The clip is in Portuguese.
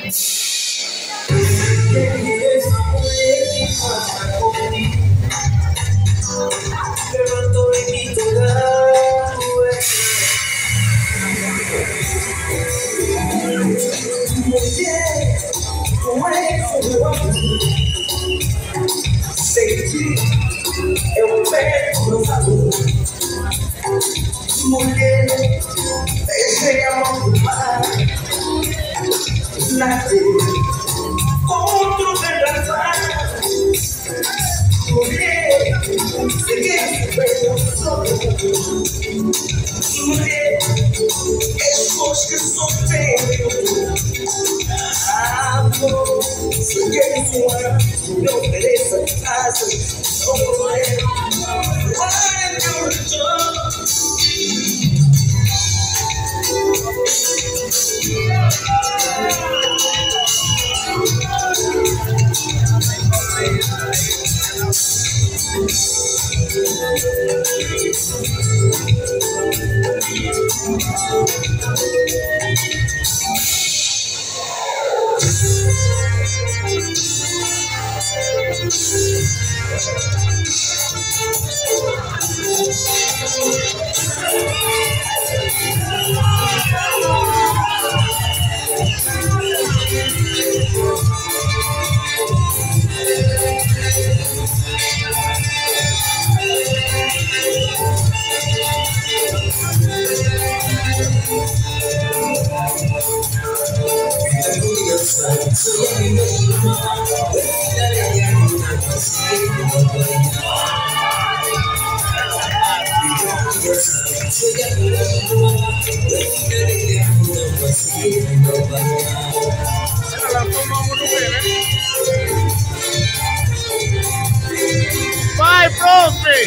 Levanto y quito la senti, eu pego meu valor. Mulher, deixei a mão do mar. Nascer, outro pedaço. Mulher, seguir o sol. Mulher, expôs que sou feio. Amor, seguir voar, não ofereça casa, não vou ler. Why you Vai, profe!